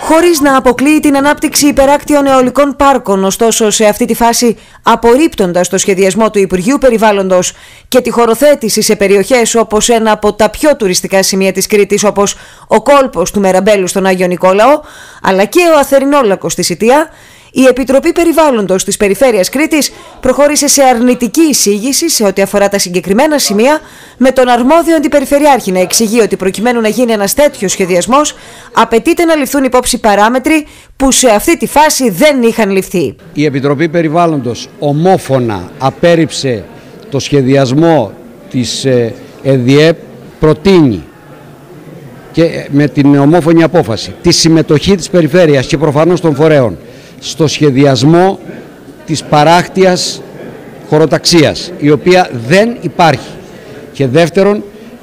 Χωρίς να αποκλείει την ανάπτυξη υπεράκτιων αιωλικών πάρκων, ωστόσο σε αυτή τη φάση απορρίπτοντας το σχεδιασμό του Υπουργείου Περιβάλλοντος και τη χωροθέτηση σε περιοχές όπως ένα από τα πιο τουριστικά σημεία της Κρήτης, όπως ο κόλπος του Μεραμπέλου στον Άγιο Νικόλαο, αλλά και ο Αθερινόλακος στη Σιτία, η Επιτροπή Περιβάλλοντος της Περιφέρειας Κρήτης προχώρησε σε αρνητική εισήγηση σε ό,τι αφορά τα συγκεκριμένα σημεία, με τον αρμόδιο αντιπεριφερειάρχη να εξηγεί ότι προκειμένου να γίνει ένας τέτοιος σχεδιασμός απαιτείται να ληφθούν υπόψη παράμετροι που σε αυτή τη φάση δεν είχαν ληφθεί. Η Επιτροπή Περιβάλλοντος ομόφωνα απέρριψε το σχεδιασμό της ΕΔΙΕΠ, προτείνει και με την ομόφωνη απόφαση τη συμμετοχή της Περιφέρειας και προφανώς των φορέων στο σχεδιασμό της παράκτιας χωροταξίας, η οποία δεν υπάρχει. Και δεύτερον,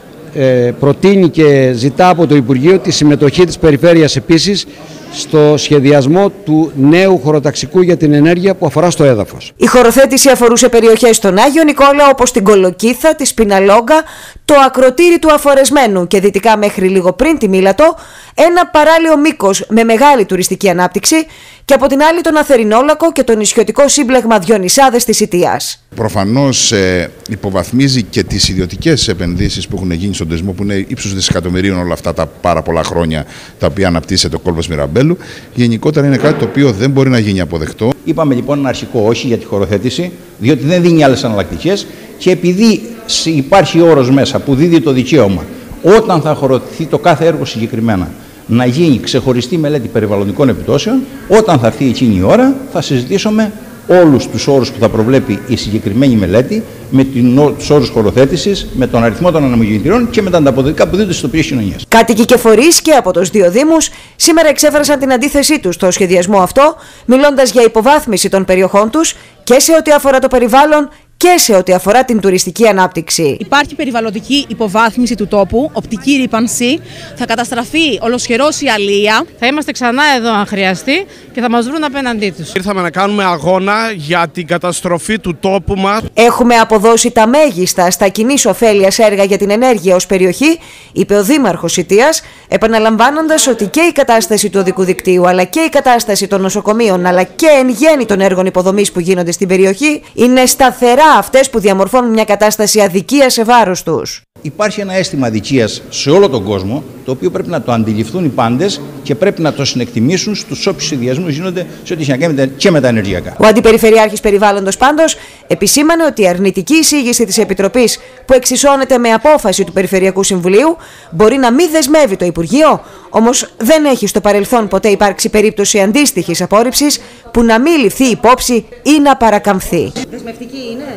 προτείνει και ζητά από το Υπουργείο τη συμμετοχή της Περιφέρειας επίσης στο σχεδιασμό του νέου χωροταξικού για την ενέργεια που αφορά στο έδαφος. Η χωροθέτηση αφορούσε περιοχές στον Άγιο Νικόλαο, όπως την Κολοκύθα, τη Σπιναλόγκα, το ακροτήρι του Αφορεσμένου και δυτικά μέχρι λίγο πριν τη Μήλατο, ένα παράλιο μήκος με μεγάλη τουριστική ανάπτυξη, και από την άλλη τον Αθερινόλακο και το νησιωτικό σύμπλεγμα Διονυσάδες της Σιτίας. Προφανώς υποβαθμίζει και τις ιδιωτικές επενδύσεις που έχουν γίνει στον τουρισμό, που είναι ύψους δισεκατομμυρίων όλα αυτά τα πάρα πολλά χρόνια τα οποία αναπτύσσεται ο κόλπος Μιραμπέλου. Γενικότερα είναι κάτι το οποίο δεν μπορεί να γίνει αποδεκτό. Είπαμε λοιπόν ένα αρχικό όχι για τη χωροθέτηση, διότι δεν δίνει άλλες εναλλακτικές, και επειδή υπάρχει όρος μέσα που δίδει το δικαίωμα όταν θα χωροθετηθεί το κάθε έργο συγκεκριμένα να γίνει ξεχωριστή μελέτη περιβαλλοντικών επιπτώσεων, όταν θα έρθει εκείνη η ώρα θα συζητήσουμε όλους τους όρους που θα προβλέπει η συγκεκριμένη μελέτη, με τους όρους χωροθέτησης, με τον αριθμό των ανεμογεννητριών και με τα ανταποδοτικά που δίνονται στις τοπικές κοινωνίες. Κάτοικοι και φορείς και από τους δύο Δήμους σήμερα εξέφρασαν την αντίθεσή τους στο σχεδιασμό αυτό, μιλώντας για υποβάθμιση των περιοχών τους και σε ό,τι αφορά το περιβάλλον και σε ό,τι αφορά την τουριστική ανάπτυξη. Υπάρχει περιβαλλοντική υποβάθμιση του τόπου, οπτική ρύπανση, θα καταστραφεί ολοσχερώς η αλεία. Θα είμαστε ξανά εδώ αν χρειαστεί και θα μας βρουν απέναντί τους. Ήρθαμε να κάνουμε αγώνα για την καταστροφή του τόπου μας. Έχουμε αποδώσει τα μέγιστα στα κοινής ωφέλειας έργα για την ενέργεια ως περιοχή, είπε ο Δήμαρχος Σιτίας, επαναλαμβάνοντας ότι και η κατάσταση του οδικού δικτύου, αλλά και η κατάσταση των νοσοκομείων, αλλά και εν γέννη των έργων υποδομής που γίνονται στην περιοχή, είναι σταθερά αυτές που διαμορφώνουν μια κατάσταση αδικίας σε βάρος τους. Υπάρχει ένα αίσθημα αδικίας σε όλο τον κόσμο, το οποίο πρέπει να το αντιληφθούν οι πάντες και πρέπει να το συνεκτιμήσουν στους όποιους συνδυασμούς γίνονται σε ό,τι έχει να κάνει και με τα ενεργειακά. Ο Αντιπεριφερειάρχης Περιβάλλοντος πάντως επισήμανε ότι η αρνητική εισήγηση της Επιτροπής, που εξισώνεται με απόφαση του Περιφερειακού Συμβουλίου, μπορεί να μην δεσμεύει το Υπουργείο, όμως δεν έχει στο παρελθόν ποτέ υπάρξει περίπτωση αντίστοιχης απόρριψης που να μην ληφθεί υπόψη ή να παρακαμφθεί. Δεσμευτική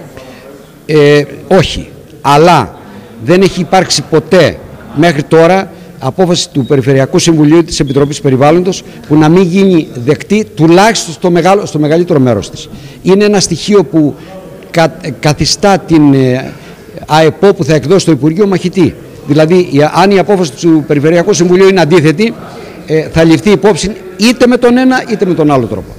είναι? Όχι, αλλά δεν έχει υπάρξει ποτέ μέχρι τώρα απόφαση του Περιφερειακού Συμβουλίου της Επιτροπής Περιβάλλοντος που να μην γίνει δεκτή, τουλάχιστον στο μεγαλύτερο μέρος της. Είναι ένα στοιχείο που καθιστά την ΑΕΠΟ που θα εκδώσει το Υπουργείο μαχητή. Δηλαδή, αν η απόφαση του Περιφερειακού Συμβουλίου είναι αντίθετη, θα ληφθεί υπόψη είτε με τον ένα είτε με τον άλλο τρόπο.